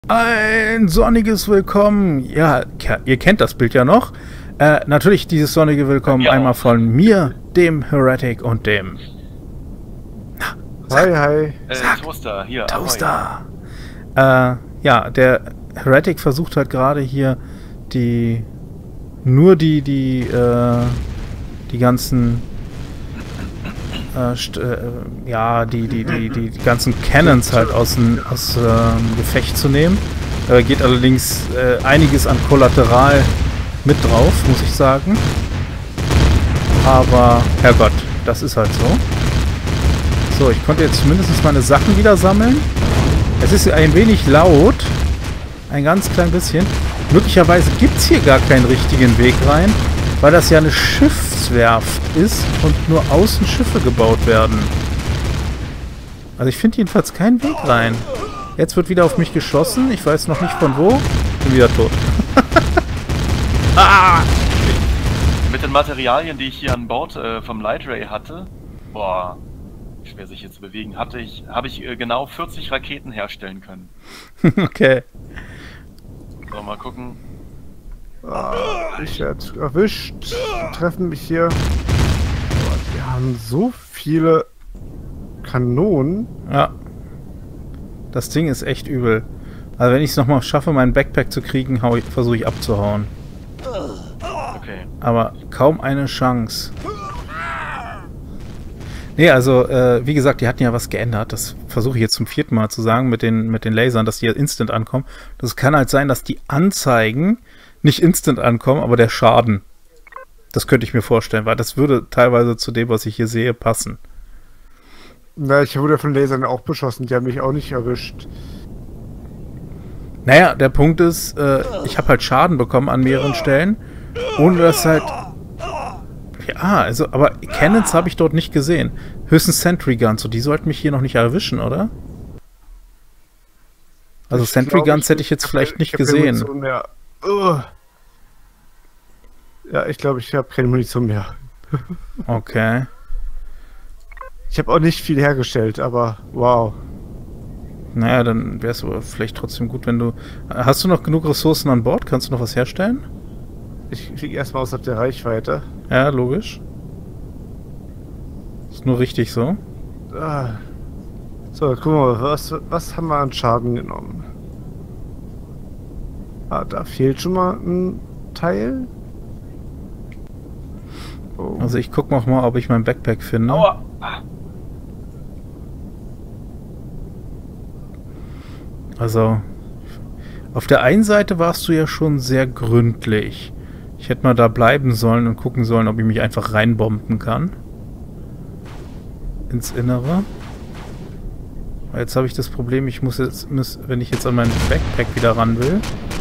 Ein sonniges Willkommen. Ja, ihr kennt das Bild ja noch. Natürlich dieses sonnige Willkommen einmal von mir, dem Heretic und dem... Hi. Toaster, hier. Toaster. Ja, der Heretic versucht halt gerade hier die ganzen die ganzen Cannons halt aus Gefecht zu nehmen. Da geht allerdings einiges an Kollateral mit drauf, muss ich sagen. Aber, Herrgott, das ist halt so. So, ich konnte jetzt zumindest meine Sachen wieder sammeln. Es ist ein wenig laut. Ein ganz klein bisschen. Möglicherweise gibt es hier gar keinen richtigen Weg rein, weil das ja eine Schiffswerft ist und nur außen Schiffe gebaut werden. Also ich finde jedenfalls keinen Weg rein. Jetzt wird wieder auf mich geschossen. Ich weiß noch nicht von wo. Bin wieder tot. Mit den Materialien, die ich hier an Bord vom Light Ray hatte, boah, schwer sich jetzt zu bewegen, habe ich genau 40 Raketen herstellen können. Okay. So, mal gucken. Ich werde erwischt. Die treffen mich hier. Wir haben so viele Kanonen. Ja. Das Ding ist echt übel. Also wenn ich es nochmal schaffe, meinen Backpack zu kriegen, versuche ich abzuhauen. Okay. Aber kaum eine Chance. Nee, also, wie gesagt, die hatten ja was geändert. Das versuche ich jetzt zum 4. Mal zu sagen mit den Lasern, dass die instant ankommen. Das kann halt sein, dass die Anzeigen nicht instant ankommen, aber der Schaden. Das könnte ich mir vorstellen, weil das würde teilweise zu dem, was ich hier sehe, passen. Na, ich wurde von Lasern auch beschossen. Die haben mich auch nicht erwischt. Naja, der Punkt ist, ich habe halt Schaden bekommen an mehreren Stellen, ohne dass halt... Ja, also, aber Cannons habe ich dort nicht gesehen. Höchstens Sentry Guns, und die sollten mich hier noch nicht erwischen, oder? Also Sentry Guns hätte ich jetzt vielleicht nicht gesehen. Ja, ich glaube, ich habe keine Munition mehr. Okay. Ich habe auch nicht viel hergestellt, aber wow. Naja, dann wäre es aber vielleicht trotzdem gut, wenn du... Hast du noch genug Ressourcen an Bord? Kannst du noch was herstellen? Ich fliege erstmal außerhalb der Reichweite. Ja, logisch. Ist nur richtig so. So, guck mal, was haben wir an Schaden genommen? Da fehlt schon mal ein Teil. Oh. Also ich gucke noch mal, ob ich mein Backpack finde. Aua. Also, auf der einen Seite warst du ja schon sehr gründlich. Ich hätte mal da bleiben sollen und gucken sollen, ob ich mich einfach reinbomben kann. Ins Innere. Jetzt habe ich das Problem, ich muss jetzt, wenn ich jetzt an meinen Backpack wieder ran will.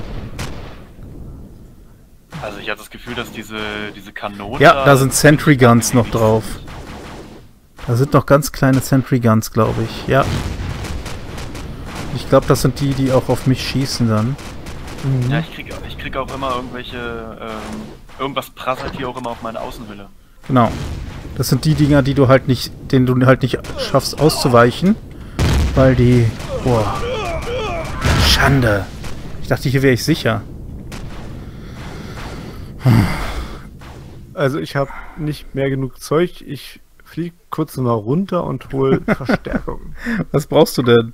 Also ich hatte das Gefühl, dass diese Kanonen... Ja, da sind Sentry Guns noch drauf. Da sind noch ganz kleine Sentry Guns, glaube ich. Ja. Ich glaube, das sind die auch auf mich schießen dann. Ja, ich krieg auch immer irgendwelche... irgendwas prasselt hier auch immer auf meine Außenhülle. Genau. Das sind die Dinger, denen du halt nicht schaffst auszuweichen. Weil die... Boah. Schande. Ich dachte, hier wäre ich sicher. Also ich habe nicht mehr genug Zeug. Ich fliege kurz mal runter und hole Verstärkung. Was brauchst du denn?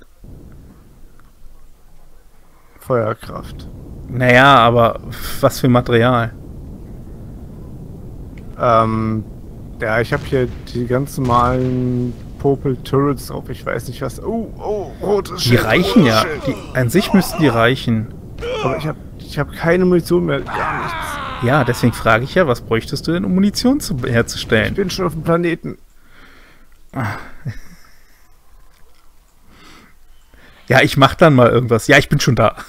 Feuerkraft. Naja, aber was für Material? Ja, ich habe hier die ganz normalen Popel Turrets drauf. Ich weiß nicht was. Oh, rotes Die Schild, reichen ja. Schild. An sich müssten die reichen. Aber ich hab keine Munition mehr. Gar nichts. Ja, deswegen frage ich ja, was bräuchtest du denn, um Munition Ich herzustellen? bin schon auf dem Planeten. Ja, ich mach dann mal irgendwas. Ja, ich bin schon da.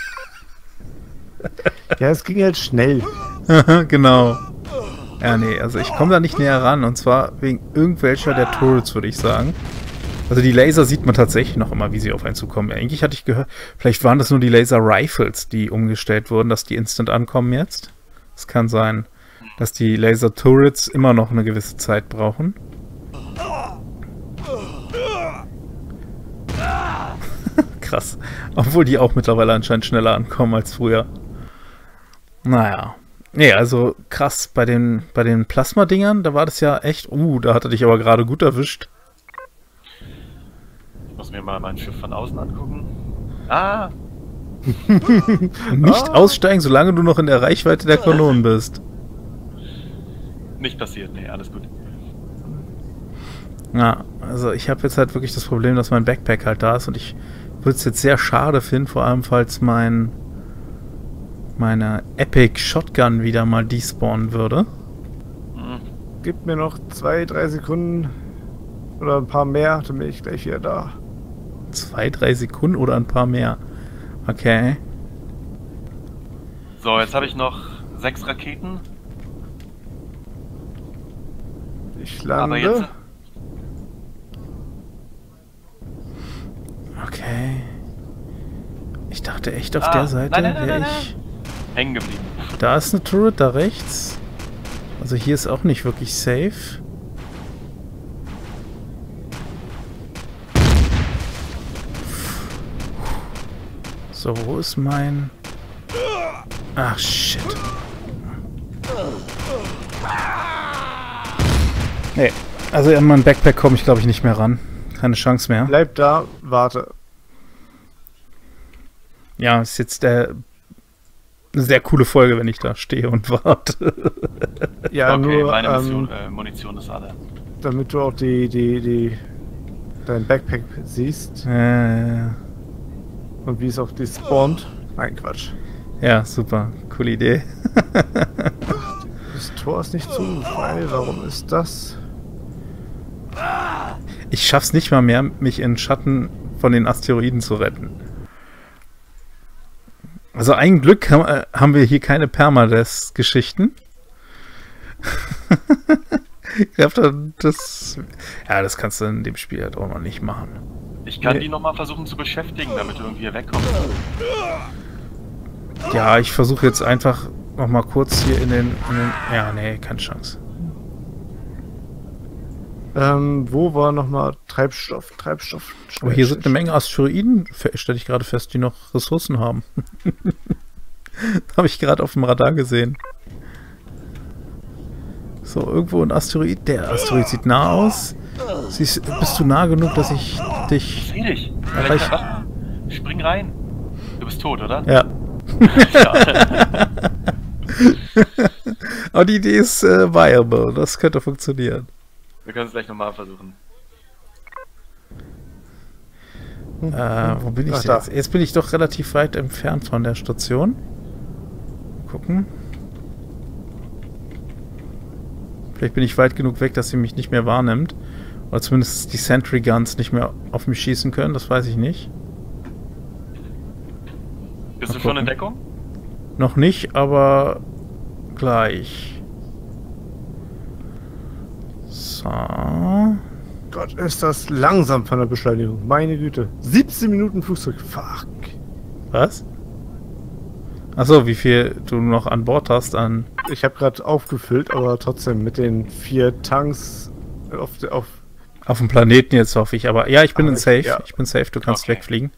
Ja, es ging halt schnell. Genau. Ja, nee, also ich komme da nicht näher ran. Und zwar wegen irgendwelcher der Turrets, würde ich sagen. Also die Laser sieht man tatsächlich noch immer, wie sie auf einen zukommen. Eigentlich hatte ich gehört, vielleicht waren das nur die Laser-Rifles, die umgestellt wurden, dass die instant ankommen jetzt. Es kann sein, dass die Laser-Turrets immer noch eine gewisse Zeit brauchen. Krass. Obwohl die auch mittlerweile anscheinend schneller ankommen als früher. Naja. Nee, also krass, bei den Plasma-Dingern, da war das ja echt... da hat er dich aber gerade gut erwischt. Ich muss mir mal mein Schiff von außen angucken. Ah! Nicht aussteigen, solange du noch in der Reichweite der Kanonen bist. Nicht passiert, nee, alles gut. Ja, also ich habe jetzt halt wirklich das Problem, dass mein Backpack halt da ist und ich würde es jetzt sehr schade finden, vor allem falls meine Epic Shotgun wieder mal despawnen würde. Gib mir noch 2-3 Sekunden oder ein paar mehr, dann bin ich gleich wieder da. 2-3 Sekunden oder ein paar mehr. Okay. So, jetzt habe ich noch 6 Raketen. Ich lande. Aber jetzt... Okay. Ich dachte echt auf der Seite wäre ich... Hängen geblieben. Da ist eine Turret, da rechts. Also hier ist auch nicht wirklich safe. So, wo ist mein... Ach, shit. Nee, also an mein Backpack komme ich, glaube ich, nicht mehr ran. Keine Chance mehr. Bleib da, warte. Ja, ist jetzt eine sehr coole Folge, wenn ich da stehe und warte. Ja, okay, nur, meine Munition ist alle. damit du auch dein Backpack siehst und wie es auch spawnt. Nein, Quatsch. Ja, super. Coole Idee. Das Tor ist nicht zu frei. Warum ist das? Ich schaff's nicht mal mehr, mich in Schatten von den Asteroiden zu retten. Also ein Glück haben wir hier keine Permadeath-Geschichten. Ich glaube, das kannst du in dem Spiel halt auch noch nicht machen. Ich kann die nochmal versuchen zu beschäftigen, damit du irgendwie hier wegkommst. Ja, ich versuche jetzt einfach nochmal kurz hier in den... Ja, nee, keine Chance. Wo war nochmal Treibstoff? Oh, hier sind eine Menge Asteroiden, stelle ich gerade fest, die noch Ressourcen haben. Habe ich gerade auf dem Radar gesehen. So, irgendwo ein Asteroid. Der Asteroid sieht nah aus. Bist du nah genug, dass ich dich... Ich seh dich. Spring rein. Du bist tot, oder? Ja. Ja. Aber die Idee ist viable. Das könnte funktionieren. Wir können es gleich nochmal versuchen. Wo bin ich denn jetzt? Jetzt bin ich doch relativ weit entfernt von der Station. Gucken. Vielleicht bin ich weit genug weg, dass sie mich nicht mehr wahrnimmt. Oder zumindest die Sentry Guns nicht mehr auf mich schießen können. Das weiß ich nicht. Bist du schon in Deckung? Noch nicht, aber gleich. So. Gott, ist das langsam von der Beschleunigung. Meine Güte. 17 Minuten Flugzeug. Fuck. Was? Achso, wie viel du noch an Bord hast an... Ich habe gerade aufgefüllt, aber trotzdem mit den 4 Tanks auf dem Planeten jetzt, hoffe ich. Aber ja, ich bin safe. Ja. Ich bin safe, du kannst wegfliegen.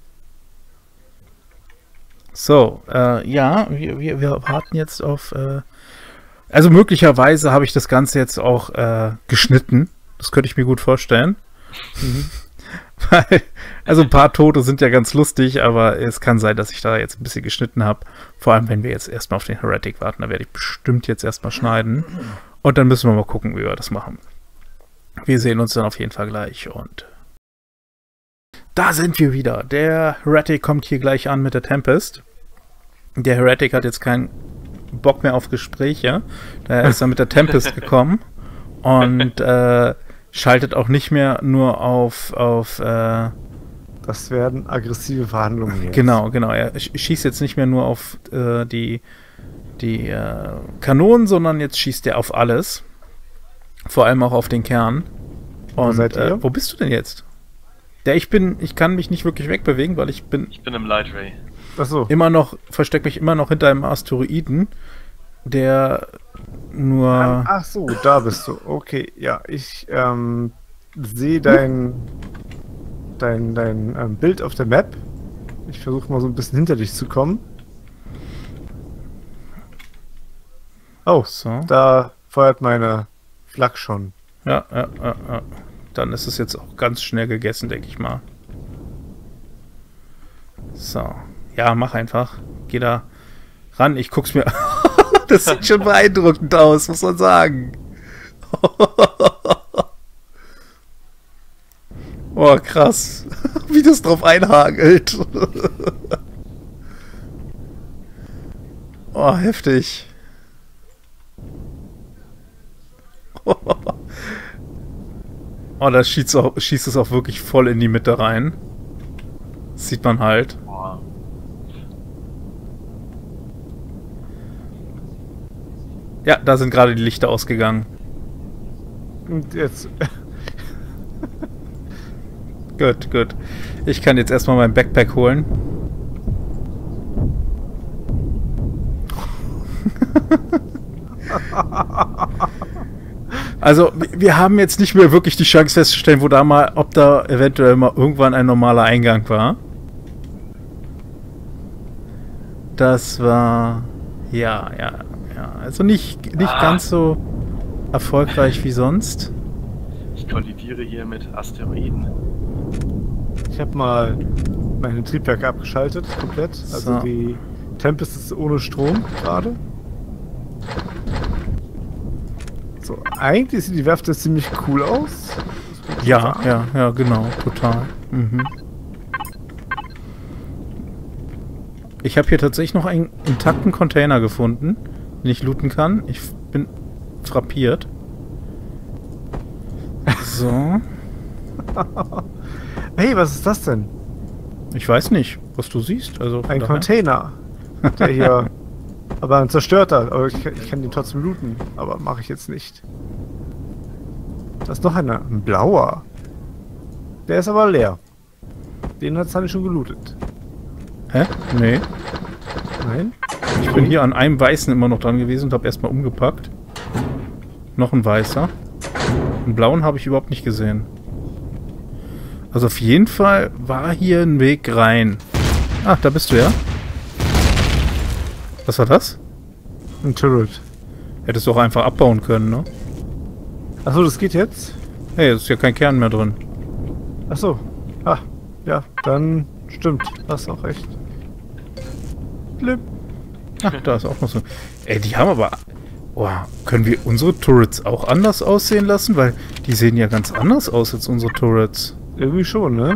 So, ja, wir warten jetzt auf... Also möglicherweise habe ich das Ganze jetzt auch geschnitten. Das könnte ich mir gut vorstellen. Weil, also ein paar Tote sind ja ganz lustig, aber es kann sein, dass ich da jetzt ein bisschen geschnitten habe. Vor allem, wenn wir jetzt erstmal auf den Heretic warten. Da werde ich bestimmt jetzt erstmal schneiden. Und dann müssen wir mal gucken, wie wir das machen. Wir sehen uns dann auf jeden Fall gleich. Und da sind wir wieder. Der Heretic kommt hier gleich an mit der Tempest. Der Heretic hat jetzt keinen Bock mehr auf Gespräche. Daher ist er mit der Tempest gekommen. Und schaltet auch nicht mehr nur auf Das werden aggressive Verhandlungen jetzt. Genau. Er schießt jetzt nicht mehr nur auf die Kanonen, sondern jetzt schießt er auf alles. Vor allem auch auf den Kern. Und wo seid ihr? Wo bist du denn jetzt? Ich kann mich nicht wirklich wegbewegen, weil ich bin im Light Ray. Achso. Verstecke mich immer noch hinter einem Asteroiden, der nur... Ach so, da bist du. Okay, ja, ich sehe dein Bild auf der Map. Ich versuche mal so ein bisschen hinter dich zu kommen. Oh, So. da feuert meine Flak schon. Ja. Dann ist es jetzt auch ganz schnell gegessen, denke ich mal. So. Ja, mach einfach. Geh da ran. Ich guck's mir... Das sieht schon beeindruckend aus, muss man sagen. Oh, krass. Wie das drauf einhagelt. Oh, heftig. Oh, da schießt es auch wirklich voll in die Mitte rein. Das sieht man halt. Boah. Ja, da sind gerade die Lichter ausgegangen. Und jetzt... Gut. Ich kann jetzt erstmal mein Backpack holen. Also, wir haben jetzt nicht mehr wirklich die Chance festzustellen, ob da eventuell mal irgendwann ein normaler Eingang war. Das war... Ja. Also nicht ganz so erfolgreich wie sonst. Ich kollidiere hier mit Asteroiden. Ich habe mal meine Triebwerke abgeschaltet, komplett. Also So. die Tempest ist ohne Strom gerade. So, eigentlich sieht die Werft jetzt ziemlich cool aus. Ja, genau, total. Mhm. Ich habe hier tatsächlich noch einen intakten Container gefunden, den ich looten kann. Ich bin frappiert. So. Hey, was ist das denn? Ich weiß nicht, was du siehst. Also von Ein daher. Container. Der hier... Aber ein zerstörter. Aber ich kann den trotzdem looten. Aber mache ich jetzt nicht. Da ist noch einer. Ein blauer. Der ist aber leer. Den hat Sunny schon gelootet. Hä? Nee. Nein? Ich bin hier an einem Weißen immer noch dran gewesen und habe erstmal umgepackt. Noch ein Weißer. Einen blauen habe ich überhaupt nicht gesehen. Also auf jeden Fall war hier ein Weg rein. Ach, da bist du ja. Was war das? Ein Turret. Hättest du auch einfach abbauen können, ne? Achso, das geht jetzt? Hey, es ist ja kein Kern mehr drin. Achso. Ah, ja, dann stimmt. Hast auch recht. Blip. Ach, da ist auch noch so. Ey, die haben aber... Boah, können wir unsere Turrets auch anders aussehen lassen? Weil die sehen ja ganz anders aus als unsere Turrets. Irgendwie schon, ne?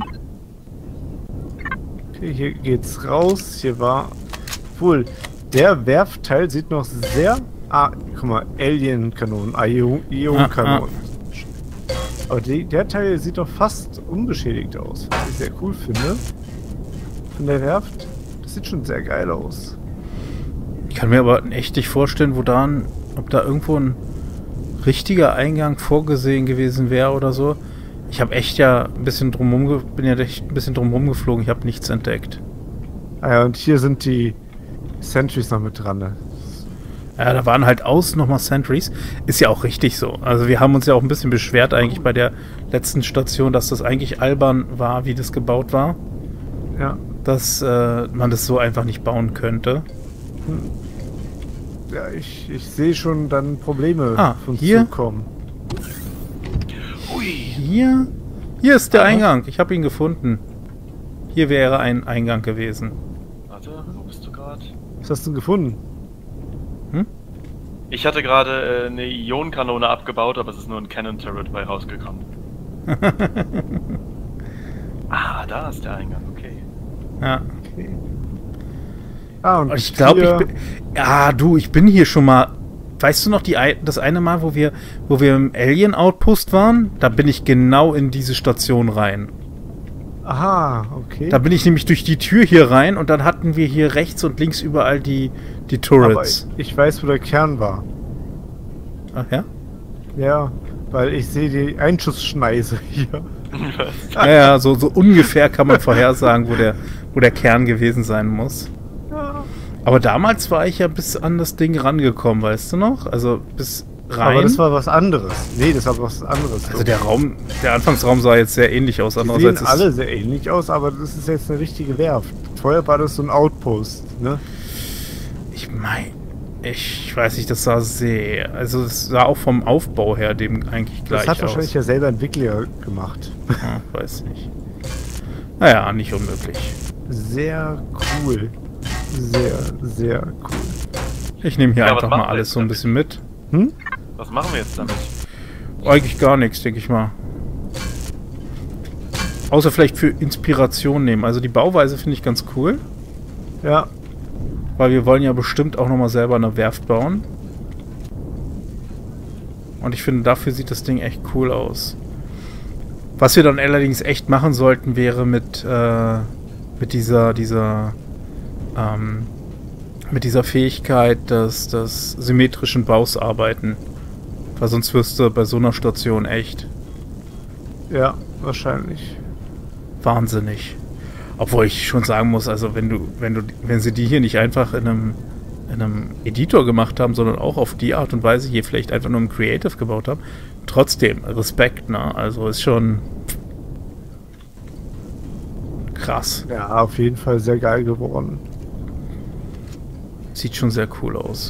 Okay, hier geht's raus. Hier war... Wohl, der Werfteil sieht noch sehr... Ah, guck mal, Alien-Kanonen, Ionen-Kanonen. Aber der Teil sieht doch fast unbeschädigt aus, was ich sehr cool finde. Von der Werft. Das sieht schon sehr geil aus. Ich kann mir aber echt nicht vorstellen, ob da irgendwo ein richtiger Eingang vorgesehen gewesen wäre oder so. Ich habe echt ja ein bisschen bin ja echt ein bisschen drumherum geflogen. Ich habe nichts entdeckt. Ah ja, und hier sind die Sentries noch mit dran, ne? Ja, da waren halt außen nochmal Sentries. Ist ja auch richtig so. Also wir haben uns ja auch ein bisschen beschwert eigentlich bei der letzten Station, dass das eigentlich albern war, wie das gebaut war. Ja. Dass man das so einfach nicht bauen könnte. Ja, ich sehe schon dann Probleme von hier? zukommen. Ui. Hier ist der Eingang. Ich habe ihn gefunden. Hier wäre ein Eingang gewesen. Warte, wo bist du gerade? Was hast du gefunden? Ich hatte gerade eine Ionenkanone abgebaut, aber es ist nur ein Cannon Turret bei rausgekommen. Ah, da ist der Eingang, okay. Ja. Okay. Ah, und Ich glaube, ich bin hier schon mal. Weißt du noch, das eine Mal, wo wir im Alien-Outpost waren? Da bin ich genau in diese Station rein. Aha, okay. Da bin ich nämlich durch die Tür hier rein und dann hatten wir hier rechts und links überall die Turrets. Aber ich weiß, wo der Kern war. Ach ja? Ja, weil ich sehe die Einschussschneise hier. Ja, so ungefähr kann man vorhersagen, wo der Kern gewesen sein muss. Ja. Aber damals war ich ja bis an das Ding rangekommen, weißt du noch? Also bis rein. Aber das war was anderes. Nee, das war was anderes. Also der Anfangsraum sah jetzt sehr ähnlich aus. Die sehen alle sehr ähnlich aus, aber das ist jetzt eine richtige Werft. vorher war das so ein Outpost, ne? Ich meine, ich weiß nicht, das sah sehr... Also es sah auch vom Aufbau her dem eigentlich gleich aus. Das hat wahrscheinlich ja selber Entwickler gemacht. Ja, weiß nicht. Naja, nicht unmöglich. Sehr cool. Sehr, sehr cool. Ich nehme hier Ja, einfach was mal machen wir alles jetzt so ein damit? bisschen mit. Hm? Was machen wir jetzt damit? Eigentlich gar nichts, denke ich mal. Außer vielleicht für Inspiration nehmen. Also die Bauweise finde ich ganz cool. Ja. Weil wir wollen ja bestimmt auch nochmal selber eine Werft bauen. Und ich finde, dafür sieht das Ding echt cool aus. Was wir dann allerdings echt machen sollten, wäre mit dieser Fähigkeit des symmetrischen Baus arbeiten. Weil sonst wirst du bei so einer Station echt Ja, wahrscheinlich. wahnsinnig. Obwohl ich schon sagen muss, also wenn sie die hier nicht einfach in einem Editor gemacht haben, sondern auch auf die Art und Weise hier vielleicht einfach nur im Creative gebaut haben, trotzdem Respekt, ne? Also ist schon krass. Ja, auf jeden Fall sehr geil geworden. Sieht schon sehr cool aus.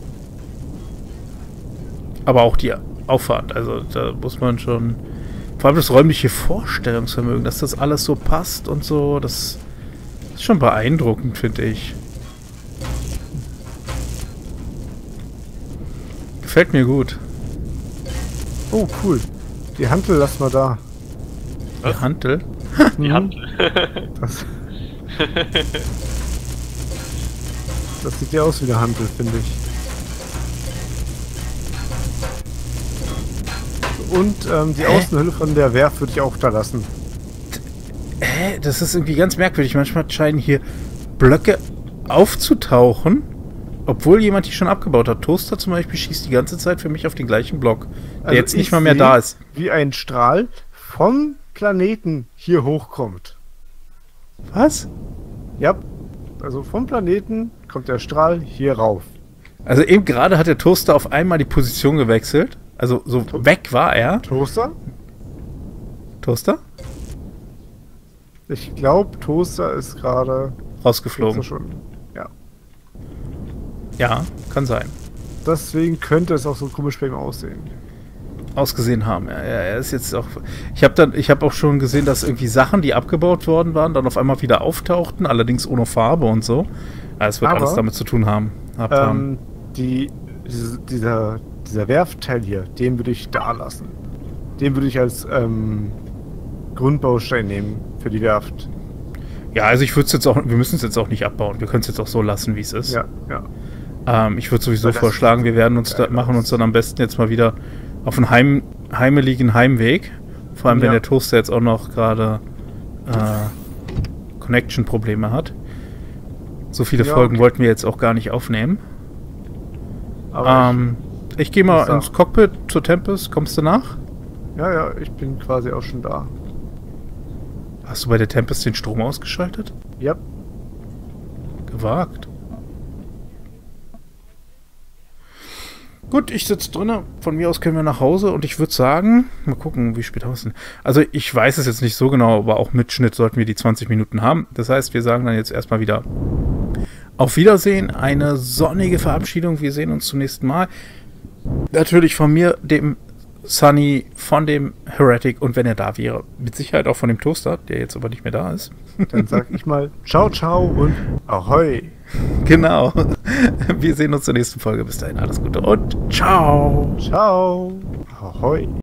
Aber auch die Auffahrt, also da muss man schon... Vor allem das räumliche Vorstellungsvermögen, dass das alles so passt und so, das ist schon beeindruckend, finde ich. Gefällt mir gut. Oh, cool. Die Hantel lass mal da. Die Hantel. Die Hand. Das, das sieht ja aus wie eine Hantel, finde ich. Und die Außenhülle von der Werft würde ich auch da lassen. Das ist irgendwie ganz merkwürdig. Manchmal scheinen hier Blöcke aufzutauchen, obwohl jemand die schon abgebaut hat. Toaster zum Beispiel schießt die ganze Zeit für mich auf den gleichen Block, der Also jetzt nicht ich mal mehr sehe, da ist. wie ein Strahl vom Planeten hier hochkommt. Was? Ja, also vom Planeten kommt der Strahl hier rauf. Also eben gerade hat der Toaster auf einmal die Position gewechselt. Also so weg war er. Toaster? Toaster? Ich glaube, Toaster ist gerade Rausgeflogen. schon. Ja. Ja, kann sein. Deswegen könnte es auch so komisch bei ihm aussehen. Ausgesehen haben. Ja, er ist jetzt auch... Ich habe auch schon gesehen, dass irgendwie Sachen, die abgebaut worden waren, dann auf einmal wieder auftauchten, allerdings ohne Farbe und so. Ja, es wird Aber, alles damit zu tun haben. Dieser Werftteil hier, den würde ich da lassen. Den würde ich als Grundbaustein nehmen für die Werft. Ja, also ich würde es jetzt auch... Wir müssen es jetzt auch nicht abbauen. Wir können es jetzt auch so lassen, wie es ist. Ja, ja. Ich würde sowieso Weil das vorschlagen, wir werden geil machen aus. uns dann am besten jetzt mal wieder auf einen heimeligen Heimweg. Vor allem, wenn Ja. der Toaster jetzt auch noch gerade Connection-Probleme hat. So viele Ja, Folgen okay. wollten wir jetzt auch gar nicht aufnehmen. Aber Ich gehe mal ich sag- ins Cockpit zur Tempest. Kommst du nach? ja, ich bin quasi auch schon da. Hast du bei der Tempest den Strom ausgeschaltet? Ja, Gewagt. Gut, ich sitze drinnen. Von mir aus können wir nach Hause und ich würde sagen, mal gucken, wie spät haben wir es denn? Also ich weiß es jetzt nicht so genau, aber auch mit Schnitt sollten wir die 20 Minuten haben. Das heißt, wir sagen dann jetzt erstmal wieder auf Wiedersehen, eine sonnige Verabschiedung. Wir sehen uns zum nächsten Mal. Natürlich von mir, dem Sunny, von dem Heretic und wenn er da wäre, mit Sicherheit auch von dem Toaster, der jetzt aber nicht mehr da ist. dann sag ich mal ciao, ciao und ahoi. Genau. Wir sehen uns zur nächsten Folge. Bis dahin, alles Gute und ciao. Ciao, ahoi.